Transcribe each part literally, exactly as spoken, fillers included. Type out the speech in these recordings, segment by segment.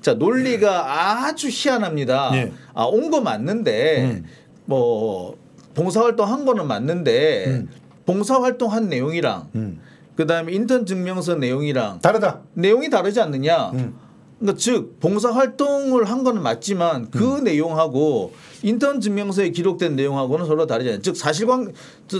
자 논리가 아주 희한합니다. 예. 아, 온 거 맞는데 음. 뭐 봉사활동 한 거는 맞는데 음. 봉사활동 한 내용이랑 음. 그다음에 인턴 증명서 내용이랑 다르다. 내용이 다르지 않느냐. 음. 그러니까 즉 봉사활동을 한 거는 맞지만 그 음. 내용하고 인턴 증명서에 기록된 내용하고는 서로 다르잖아요. 즉 사실관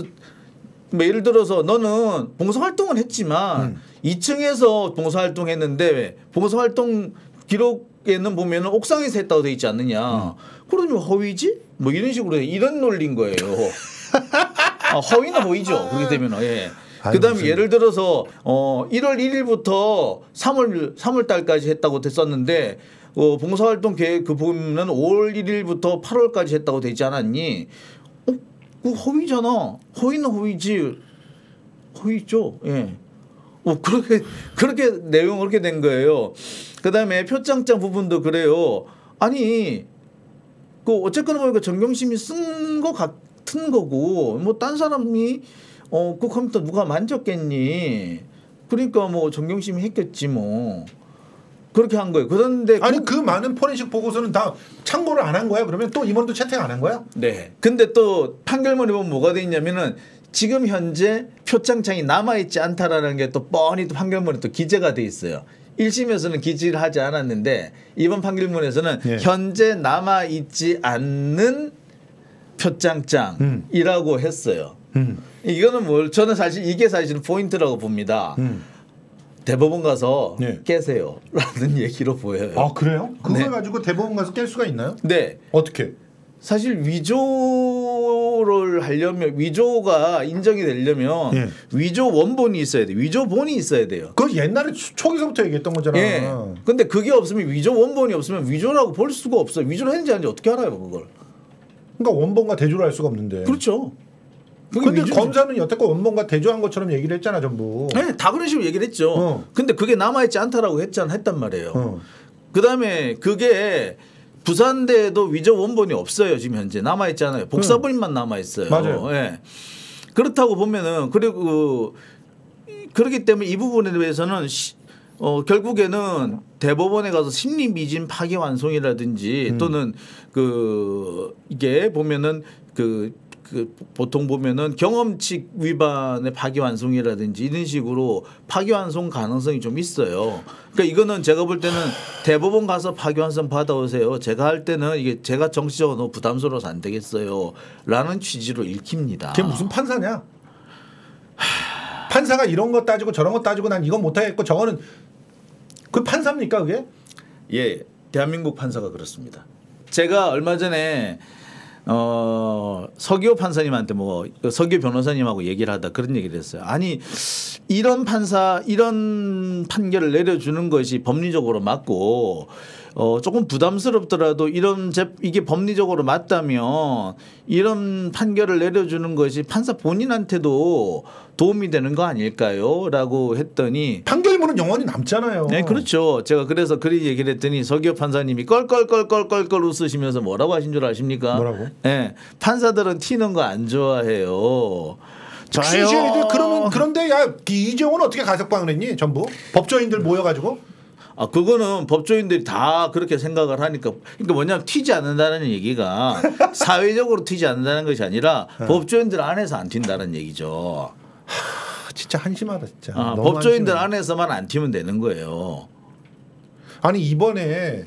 뭐 예를 들어서 너는 봉사활동은 했지만 음. 이 층에서 봉사활동했는데 봉사활동 기록에는 보면은 옥상에서 했다고 돼 있지 않느냐. 음. 그러면 허위지? 뭐 이런 식으로 이런 논리인 거예요. 아, 허위는 허위죠. 그렇게 되면 예. 그다음에 무슨... 예를 들어서 어 일월 일일부터 삼월 삼월 달까지 했다고 됐었는데 어 봉사활동 계획 그 보면은 오월 일일부터 팔월까지 했다고 돼 있지 않았니? 어, 그 허위잖아. 허위는 허위지. 허위죠. 예. 어 그렇게 그렇게 내용 그렇게 된 거예요. 그다음에 표창장 부분도 그래요. 아니 그 어쨌거나 보니까 정경심이 쓴 거 같은 거고 뭐 딴 사람이 어, 그 컴퓨터 누가 만졌겠니? 그러니까 뭐 정경심이 했겠지 뭐. 그렇게 한 거예요. 그런데 아니 그, 그 많은 포렌식 보고서는 다 참고를 안 한 거야? 그러면 또 이번도 채택 안 한 거야? 네. 근데 또 판결문에 보면 뭐가 돼 있냐면은 지금 현재 표창장이 남아있지 않다라는 게 또 뻔히 또 판결문에 또 기재가 돼 있어요. 일 심에서는 기재를 하지 않았는데 이번 판결문에서는 예. 현재 남아있지 않는 표창장이라고 음. 했어요. 음. 이거는 뭘 저는 사실 이게 사실 포인트라고 봅니다. 음. 대법원 가서 네. 깨세요라는 얘기로 보여요. 아 그래요? 그걸 네. 가지고 대법원 가서 깰 수가 있나요? 네. 어떻게? 사실 위조를 하려면 위조가 인정이 되려면 네. 위조 원본이 있어야 돼. 위조본이 있어야 돼요. 그 옛날에 초기서부터 얘기했던 거잖아. 예. 근데 그게 없으면 위조 원본이 없으면 위조라고 볼 수가 없어요. 위조를 했는지 아닌지 어떻게 알아요, 그걸? 그러니까 원본과 대조를 할 수가 없는데. 그렇죠. 근데 검사는 여태껏 원본과 대조한 것처럼 얘기를 했잖아, 전부. 네, 다 그런 식으로 얘기를 했죠. 어. 근데 그게 남아있지 않다라고 했잖아, 했단 말이에요. 어. 그다음에 그게 부산대에도 위조 원본이 없어요, 지금 현재. 남아있잖아요. 복사본만 남아있어요. 맞아요. 네. 그렇다고 보면은, 그리고 그렇기 때문에 이 부분에 대해서는 시, 어, 결국에는 대법원에 가서 심리미진 파기환송이라든지 음. 또는 그 이게 보면은 그 그 보통 보면은 경험칙 위반의 파기환송이라든지 이런 식으로 파기환송 가능성이 좀 있어요. 그러니까 이거는 제가 볼 때는 대법원 가서 파기환송 받아오세요. 제가 할 때는 이게 제가 정치적으로 너무 부담스러워서 안 되겠어요. 라는 취지로 읽힙니다. 그게 무슨 판사냐? 판사가 이런 거 따지고 저런 거 따지고 난 이건 못하겠고 저거는 그 판사입니까 그게? 예, 대한민국 판사가 그렇습니다. 제가 얼마 전에 어, 서기호 판사님한테 뭐 서기호 변호사님하고 얘기를 하다 그런 얘기를 했어요. 아니 이런 판사 이런 판결을 내려주는 것이 법리적으로 맞고 어, 조금 부담스럽더라도 이런 제, 이게 법리적으로 맞다면 이런 판결을 내려주는 것이 판사 본인한테도 도움이 되는 거 아닐까요? 라고 했더니 판결문은 영원히 남잖아요. 네, 그렇죠. 제가 그래서 그리 얘기를 했더니 서기호 판사님이 껄껄껄껄껄껄 웃으시면서 뭐라고 하신 줄 아십니까? 뭐라고? 네, 판사들은 튀는 거 안 좋아해요. 저요. 그러면 그런데 야 이재용은 어떻게 가석방을 했니? 전부 법조인들 모여가지고. 아 그거는 법조인들이 다 그렇게 생각을 하니까 그러니까 뭐냐면 튀지 않는다는 얘기가 사회적으로 튀지 않는다는 것이 아니라 네. 법조인들 안에서 안 튄다는 얘기죠. 하, 진짜 한심하다 진짜. 아, 법조인들 한심해. 안에서만 안 튀면 되는 거예요. 아니 이번에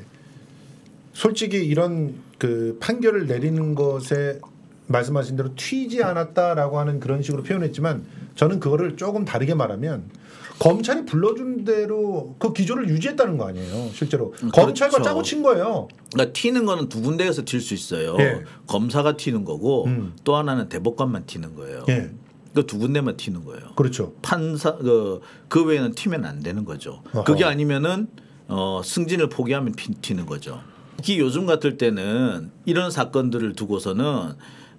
솔직히 이런 그 판결을 내리는 것에 말씀하신 대로 튀지 않았다라고 하는 그런 식으로 표현했지만 저는 그거를 조금 다르게 말하면 검찰이 불러준 대로 그 기조를 유지했다는 거 아니에요. 실제로 음, 검찰과 그렇죠. 짜고 친 거예요. 그러니까 튀는 거는 두 군데에서 튈 수 있어요. 예. 검사가 튀는 거고 음. 또 하나는 대법관만 튀는 거예요. 예. 그 두 군데만 튀는 거예요. 그렇죠. 판사 그, 그 외에는 튀면 안 되는 거죠. 어허. 그게 아니면은 어, 승진을 포기하면 튀는 거죠. 특히 요즘 같을 때는 이런 사건들을 두고서는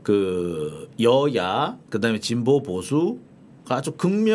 그 여야 그다음에 진보 보수 아주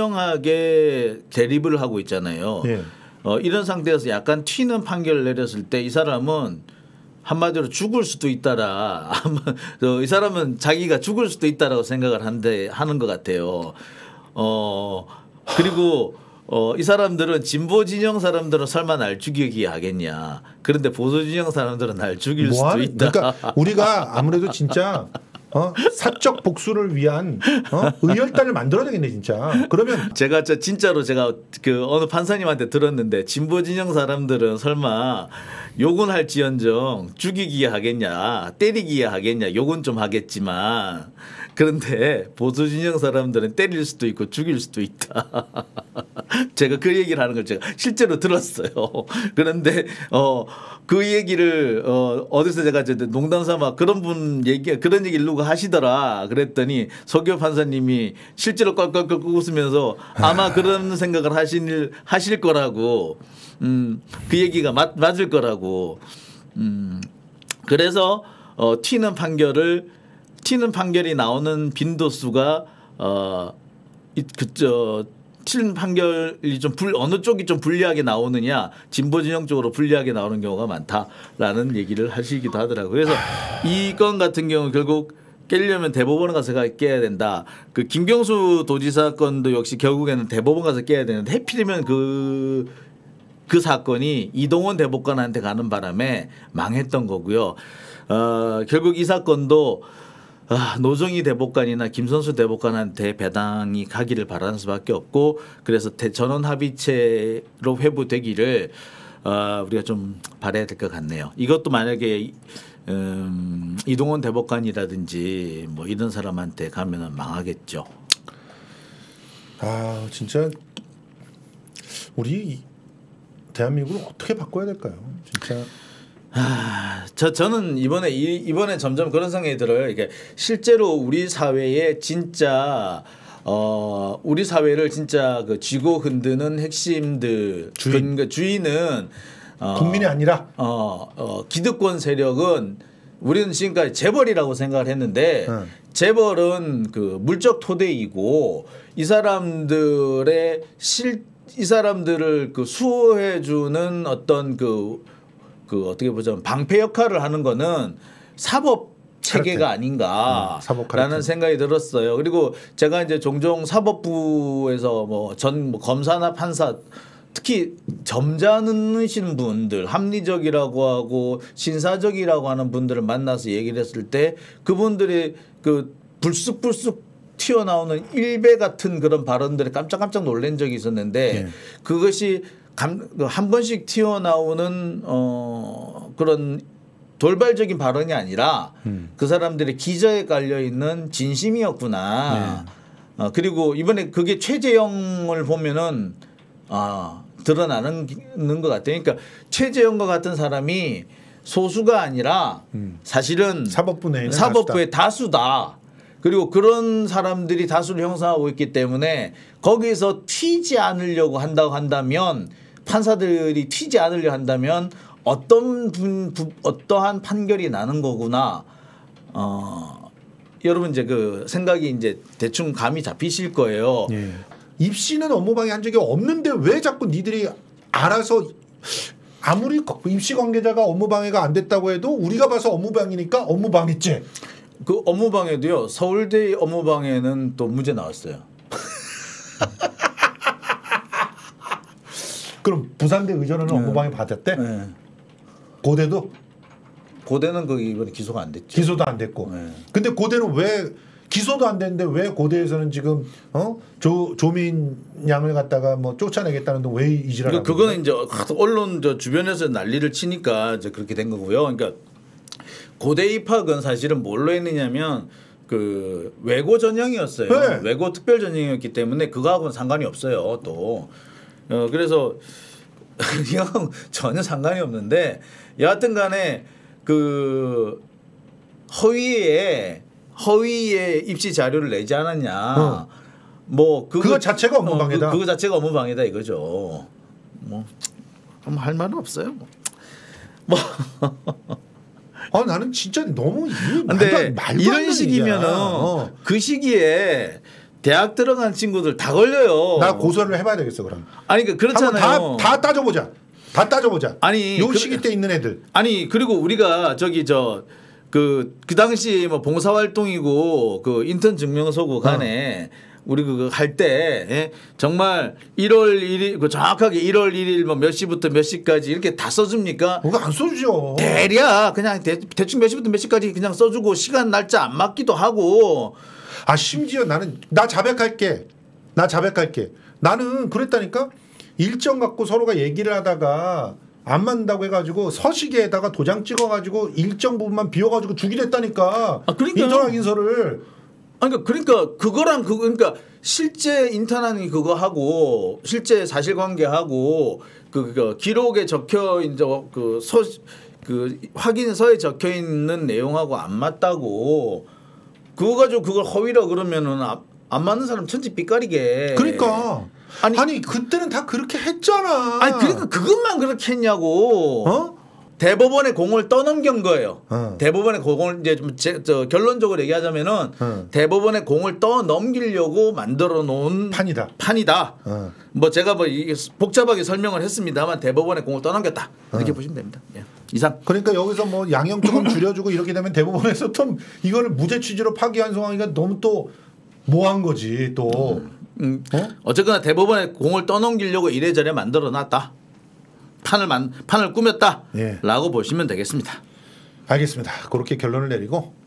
극명하게 대립을 하고 있잖아요. 예. 어, 이런 상태에서 약간 튀는 판결을 내렸을 때 이 사람은 한마디로 죽을 수도 있다라. 이 사람은 자기가 죽을 수도 있다라고 생각을 한데 하는 것 같아요. 어, 그리고 어, 이 사람들은 진보 진영 사람들은 설마 날 죽이기 하겠냐. 그런데 보수 진영 사람들은 날 죽일 뭐 수도 하는, 있다. 그러니까 우리가 아무래도 진짜 어? 사적 복수를 위한 어? 의열단을 만들어야 되겠네 진짜. 그러면 제가 저 진짜로 제가 그 어느 판사님한테 들었는데 진보 진영 사람들은 설마 욕은 할지언정 죽이기 하겠냐, 때리기 하겠냐, 욕은 좀 하겠지만 그런데 보수 진영 사람들은 때릴 수도 있고 죽일 수도 있다. 제가 그 얘기를 하는 걸 제가 실제로 들었어요. 그런데 어, 그 얘기를 어, 어디서 제가 농담 삼아 그런 분 얘기 그런 얘기를 누가 하시더라. 그랬더니 서교 판사님이 실제로 껄껄껄 웃으면서 아마 그런 생각을 하실 하실 거라고. 음, 그 얘기가 맞, 맞을 거라고. 음, 그래서 어, 튀는 판결을 튀는 판결이 나오는 빈도수가 어, 그저 튀는 판결이 좀 불, 어느 쪽이 좀 불리하게 나오느냐, 진보 진영 쪽으로 불리하게 나오는 경우가 많다라는 얘기를 하시기도 하더라고요. 그래서 이 건 같은 경우 결국 깨려면 대법원 가서 깨야 된다. 그 김경수 도지사 건도 역시 결국에는 대법원 가서 깨야 되는데 해필이면 그 그 사건이 이동원 대법관한테 가는 바람에 망했던 거고요. 어, 결국 이 사건도 아, 노정희 대법관이나 김선수 대법관한테 배당이 가기를 바라는 수밖에 없고, 그래서 전원 합의체로 회부되기를 어, 우리가 좀 바라야 될 것 같네요. 이것도 만약에 음, 이동원 대법관이라든지 뭐 이런 사람한테 가면은 망하겠죠. 아 진짜 우리 대한민국을 어떻게 바꿔야 될까요? 진짜. 아, 저 저는 이번에 이, 이번에 점점 그런 생각이 들어요. 이게 실제로 우리 사회에 진짜 어 우리 사회를 진짜 그 쥐고 흔드는 핵심들 주인. 그 주인은 어, 국민이 아니라 어, 어 기득권 세력은 우리는 지금까지 재벌이라고 생각을 했는데 응. 재벌은 그 물적 토대이고 이 사람들의 실 이 사람들을 그 수호해주는 어떤 그, 그 어떻게 보자면 방패 역할을 하는 거는 사법 체계가 카르텔. 아닌가라는 음, 사법 카르텔. 생각이 들었어요. 그리고 제가 이제 종종 사법부에서 뭐 전 뭐 검사나 판사 특히 점잖으신 분들, 합리적이라고 하고 신사적이라고 하는 분들을 만나서 얘기를 했을 때 그분들이 그 불쑥불쑥 튀어나오는 일배 같은 그런 발언들에 깜짝깜짝 놀란 적이 있었는데 예. 그것이 감, 한 번씩 튀어나오는 어 그런 돌발적인 발언이 아니라 음. 그 사람들의 기저에 깔려 있는 진심이었구나. 네. 어, 그리고 이번에 그게 최재형을 보면은 아 드러나는 것 같아요. 그러니까 최재형과 같은 사람이 소수가 아니라 음. 사실은 사법부 내에는 사법부의 다수다. 다수다. 그리고 그런 사람들이 다수를 형성하고 있기 때문에 거기서 튀지 않으려고 한다고 한다면 판사들이 튀지 않으려 한다면 어떤 분, 부, 어떠한 판결이 나는 거구나. 어, 여러분 이제 그 생각이 이제 대충 감이 잡히실 거예요. 예. 입시는 업무방해 한 적이 없는데 왜 자꾸 니들이 알아서 아무리 입시 관계자가 업무방해가 안 됐다고 해도 우리가 봐서 업무방해니까 업무방해죄. 그 업무방해도요. 서울대 업무방해는 또 무죄 나왔어요. 그럼 부산대 의전은 네. 업무방해 받았대? 네. 고대도? 고대는 그 이번에 기소가 안 됐죠. 기소도 안 됐고. 네. 근데 고대는 왜 기소도 안 됐는데 왜 고대에서는 지금 어? 조 조민 양을 갖다가 뭐 쫓아내겠다는데 왜 이지랄? 그러니까 그거는 이제 언론 저 주변에서 난리를 치니까 이제 그렇게 된 거고요. 그러니까 고대 입학은 사실은 뭘로 했느냐면 그 외고 전형이었어요. 네. 외고 특별 전형이었기 때문에 그거하고는 상관이 없어요. 또 어, 그래서 이거하고 전혀 상관이 없는데 여하튼간에 그 허위에 허위의 입시 자료를 내지 않았냐. 어. 뭐 그거, 그거 자체가 업무방해다. 어, 그, 그거 자체가 업무방해다 이거죠. 뭐 할 말은 없어요. 뭐. 아 나는 진짜 너무 이게 근데 말도 안- 말도 안 이런 되는 시기면은 얘기야. 어. 그 시기에 대학 들어간 친구들 다 걸려요. 나 고소를 해봐야 되겠어 그럼. 아니 그 그렇잖아요. 한번 다, 다 따져보자. 다 따져보자. 아니, 요 그- 시기 때 있는 애들. 아니 그리고 우리가 저기 저 그 그 당시 뭐 봉사활동이고 그 인턴 증명서고 간에 우리 그거 할 때 예? 정말 일월 일일 그 정확하게 일월 일일 뭐 몇 시부터 몇 시까지 이렇게 다 써줍니까? 그거 안 써주죠. 대략 그냥 대, 대충 몇 시부터 몇 시까지 그냥 써주고 시간 날짜 안 맞기도 하고. 아 심지어 나는 나 자백할게. 나 자백할게. 나는 그랬다니까. 일정 갖고 서로가 얘기를 하다가 안 맞는다고 해가지고 서식에다가 도장 찍어가지고 일정 부분만 비워가지고 주기로 했다니까. 아, 그러니까요. 인턴 확인서를. 그러니까 그러니까 그거랑 그거 그러니까 실제 인턴하는 그거 하고 실제 사실관계하고 그, 그 기록에 적혀 이제 그서 그 확인서에 적혀 있는 내용하고 안 맞다고 그거 가지고 그걸 허위라 그러면은 안 맞는 사람 천지 삐까리게. 그러니까 아니, 아니, 아니 그때는 다 그렇게 했잖아. 아니 그러니까 그것만 그렇게 했냐고. 어? 대법원의 공을 떠넘긴 거예요. 어. 대법원의 공을 이제 좀 제, 저 결론적으로 얘기하자면은 어. 대법원의 공을 떠넘기려고 만들어 놓은 판이다. 판이다. 어. 뭐 제가 뭐 이게 복잡하게 설명을 했습니다만 대법원의 공을 떠넘겼다 이렇게 어. 보시면 됩니다. 예. 이상. 그러니까 여기서 뭐 양형 조금 줄여주고 이렇게 되면 대법원에서 또 이거를 무죄 취지로 파기한 상황이가 너무 또 뭐한 거지 또. 음, 어? 어쨌거나 대법원의 공을 떠넘기려고 이래저래 만들어 놨다. 판을 만 판을 꾸몄다라고 예. 보시면 되겠습니다. 알겠습니다. 그렇게 결론을 내리고